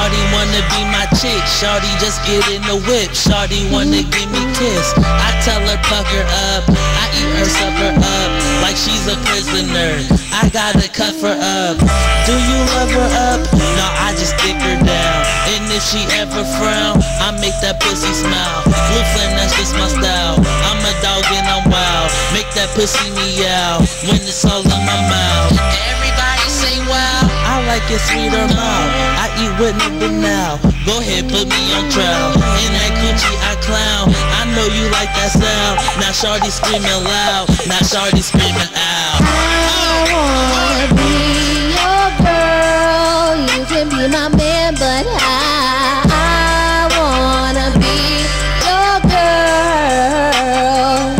Shawty wanna be my chick, shawty just get in the whip. Shawty wanna give me kiss, I tell her fuck her up. I eat her supper up, like she's a prisoner. I gotta cuff her up. Do you love her up? No, I just dick her down. And if she ever frown, I make that pussy smile. Blue flame, that's just my style. I'm a dog and I'm wild. Make that pussy meow when it's all in my mouth. Everybody say wow. I like it sweet or mild. I eat with nigga now. Go ahead, put me on trial. In that coochie I clown. I know you like that sound. Now shawty screaming loud. Now shawty screaming out. I wanna be your girl. You can be my man, but I wanna be your girl.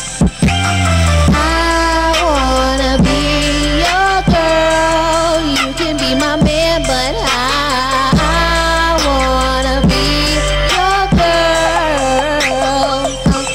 I wanna be your girl. You can be my man, but I wanna be your girl.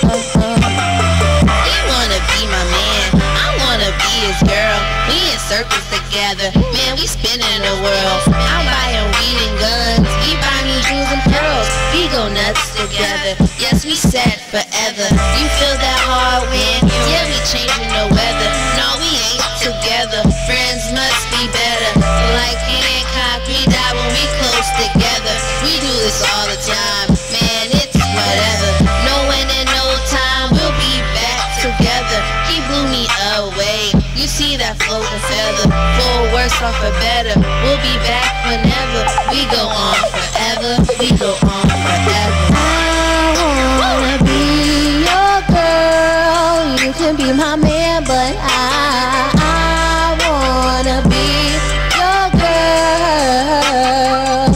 You wanna be my man, I wanna be his girl. We in circles together, man, we spinning the world. I'm buying weed and guns, he buy me jewels and pearls. We go nuts together, yes, we set forever. You feel that hard wind, yeah, we changing the weather. No, we ain't together, friends must be better. Like Hancock, we die when we close together. We do this all the time, man, it's whatever. Knowing in no time, we'll be back together. He blew me away, you see that floating feather. For worse or for better, we'll be back whenever. We go on forever, we go on forever. I wanna be your girl. You can be my man, but I wanna be your girl.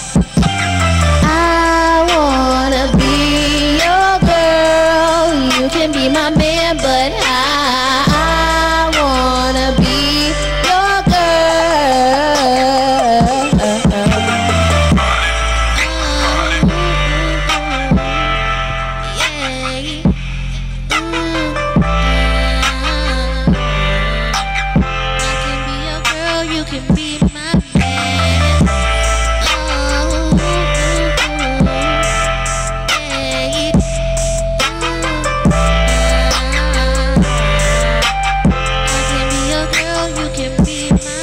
I wanna be your girl. You can be my man, but I wanna be your You can be my man. I can be your girl, you can be my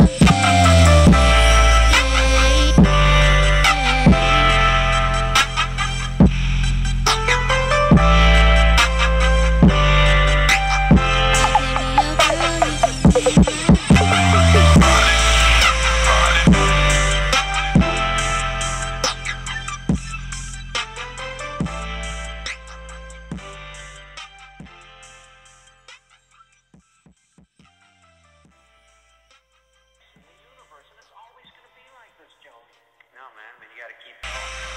No, man, but you gotta keep going.